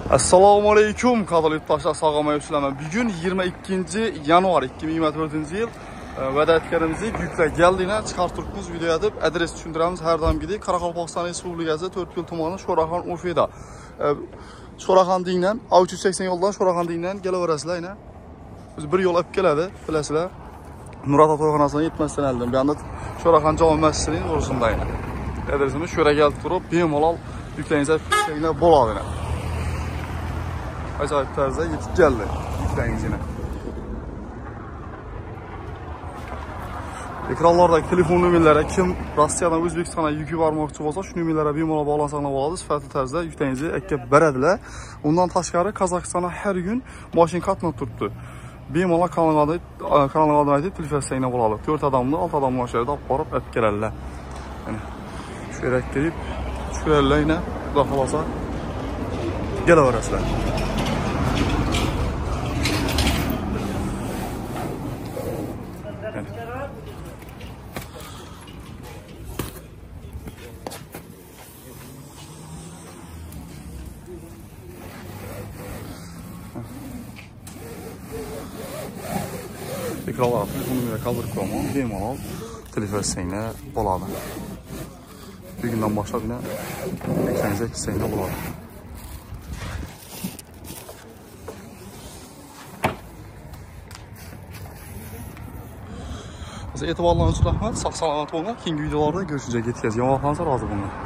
Assalomu alaykum qadrli yurtdoshlar, sog'ayibsizlarmi? Bugun 22 yanvar 2024-yil. Va'da etganimizdek yuklar geldiğine chiqarib turibmiz video deb adres tushuntiramiz. Har doimgidek Qoraqalpog'iston Respublikasi To'rtko'l tumani Sho'raxon Urfida. Sho'raxon dingdan 380 yo'ldan Sho'raxon dingdan kelaverasizlar. Biz bir yo'l olib keladi, bilasizlar. Murat Atoyxonasidan yetmasdan oldin. Bu yerda Sho'raxon jome masjidining to'g'risida. Adresimiz shu yerga kelib turib, bemalol yuklaringizlar bo'ladi. Acayip tarzda yetib keldi yuklayingiz yine. Ekranlardagi telefon nomerlari kim Rossiyadan O'zbekistonga yuk yubormoqchi bo'lsa, shu nomerlarga bemalol bog'lansangiz bo'ladi. Sifatli tarzda yuklayingizni akka beradilar. Undan tashqari Qozog'istonga har kun mashina qatnab turibdi. Bemalol kanalga aytib telefon bo'ladi. 4 odamni, 6 odamni mashinalarda olib borib olib keladilar. Mana shu yerga kelib, shu yerlarga xudo xolosa kelaverasizlar. Ekranlar telefonumla kaldırıp koyamam. Bemalol telefon bo'ladi. Bugundan boshlab yine ekraningizga kissanglar bo'ladi. E'tiborlaringiz uchun rahmat. Sog' salomat bo'linglar. Keyingi videolarda görüşeceğiz. Yetkazgan vaqtingiz rozi bo'linglar.